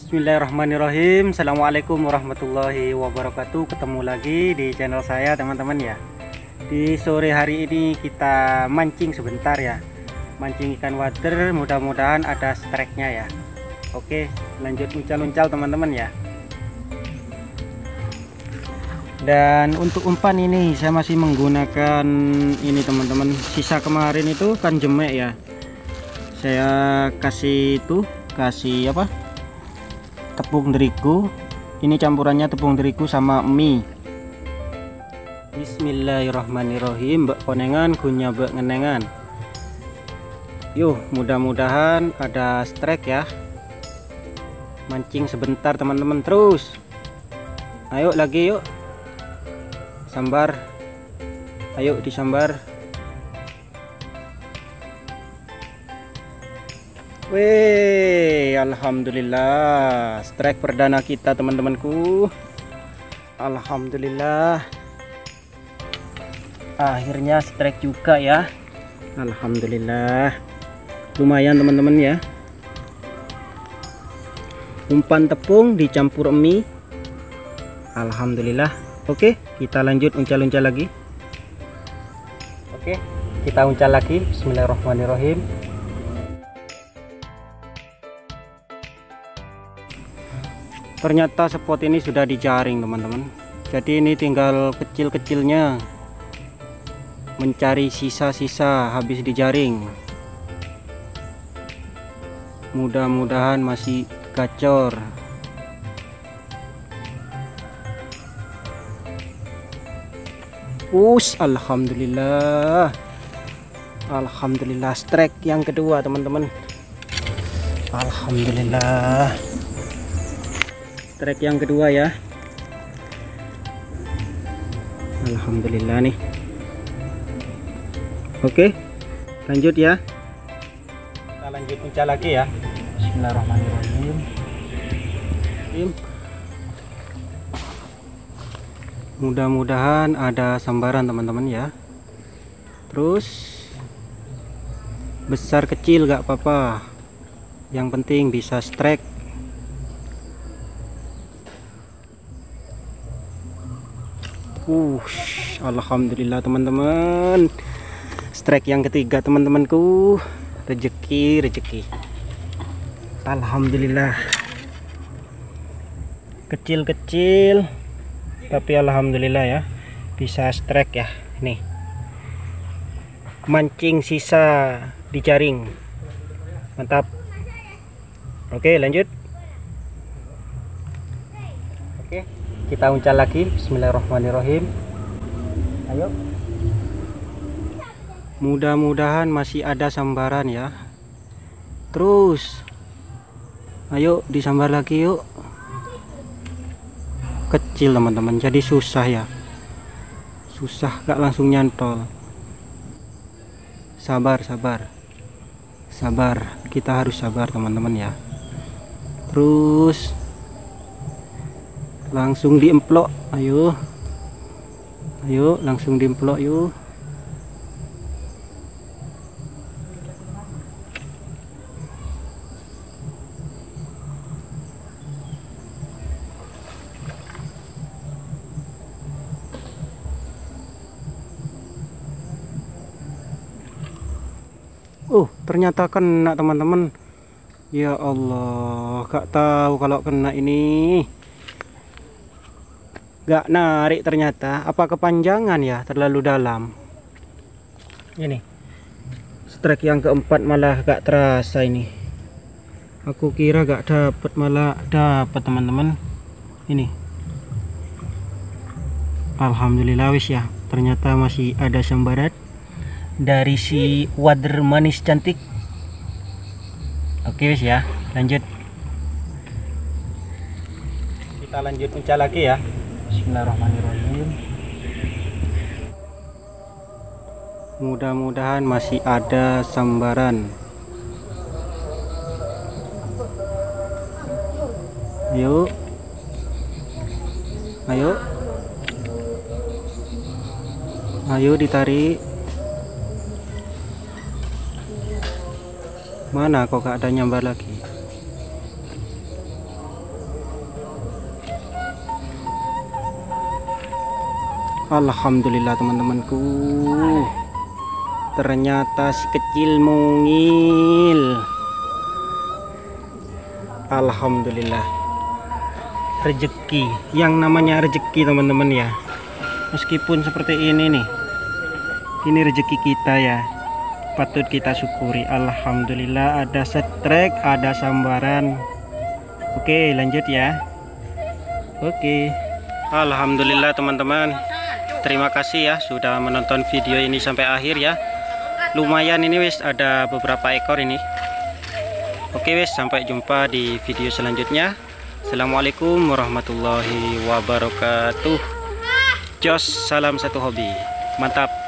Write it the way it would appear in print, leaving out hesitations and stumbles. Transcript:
Bismillahirrahmanirrahim. Assalamualaikum warahmatullahi wabarakatuh. Ketemu lagi di channel saya teman-teman ya. Di sore hari ini kita mancing sebentar ya. Mancing ikan wader, mudah-mudahan ada strike-nya ya. Oke, lanjut uncal-uncal teman-teman ya. Dan untuk umpan ini saya masih menggunakan ini teman-teman. Sisa kemarin itu kan jemek ya. Saya kasih apa? Tepung terigu. Ini campurannya tepung terigu sama mie. Bismillahirrahmanirrahim. Mbak konengan gunya mbak ngenengan. Yuk, mudah-mudahan ada strike ya. Mancing sebentar teman-teman terus. Ayo lagi yuk. Sambar. Ayo disambar. Wih, alhamdulillah strike perdana kita teman-temanku. Alhamdulillah. Akhirnya strike juga ya. Alhamdulillah. Lumayan teman-teman ya. Umpan tepung dicampur mie. Alhamdulillah. Oke, kita lanjut uncal-uncal lagi. Oke, kita uncal lagi. Bismillahirrahmanirrahim. Ternyata spot ini sudah dijaring teman-teman. Jadi ini tinggal kecil-kecilnya mencari sisa-sisa habis dijaring. Mudah-mudahan masih gacor. Alhamdulillah. Alhamdulillah strike yang kedua teman-teman. Alhamdulillah. Strike yang kedua ya. Alhamdulillah nih. Oke, lanjut ya. Kita lanjut uncal lagi ya. Bismillahirrahmanirrahim. Mudah-mudahan ada sambaran teman-teman ya. Terus besar kecil gak apa-apa. Yang penting bisa strike. Alhamdulillah teman-teman. Strike yang ketiga teman-temanku. Rezeki. Alhamdulillah. Kecil-kecil tapi alhamdulillah ya. Bisa strike ya. Nih. Mancing sisa dijaring. Mantap. Oke, lanjut. Oke, kita uncal lagi. Bismillahirrahmanirrahim. Ayo. Mudah-mudahan masih ada sambaran ya. Terus. Ayo disambar lagi yuk. Kecil teman-teman, jadi susah ya. Susah gak langsung nyantol. Sabar. Kita harus sabar teman-teman ya. Terus langsung diemplok. Ayo langsung diemplok yuk. Ternyata kena teman-teman. Ya Allah, gak tahu kalau kena ini. Gak narik ternyata. Apa kepanjangan ya, terlalu dalam. Ini strike yang keempat malah gak terasa ini. Aku kira gak dapet, malah dapat teman-teman. Ini alhamdulillah wis ya. Ternyata masih ada sambaran dari si wader manis cantik. Oke wis ya, lanjut. Kita lanjut uncal lagi ya. Bismillahirrahmanirrahim. Mudah-mudahan masih ada sambaran. Ayo ditarik. Mana kok gak ada nyambar lagi? Alhamdulillah teman-temanku, ternyata si kecil mungil. Alhamdulillah, rezeki, yang namanya rezeki teman-teman ya, meskipun seperti ini nih, ini rezeki kita ya, patut kita syukuri. Alhamdulillah, ada setrek, ada sambaran. Oke, lanjut ya. Oke, alhamdulillah teman-teman, terima kasih ya sudah menonton video ini sampai akhir ya. Lumayan ini wis ada beberapa ekor ini. Oke wis, sampai jumpa di video selanjutnya. Assalamualaikum warahmatullahi wabarakatuh. Jos, salam satu hobi. Mantap.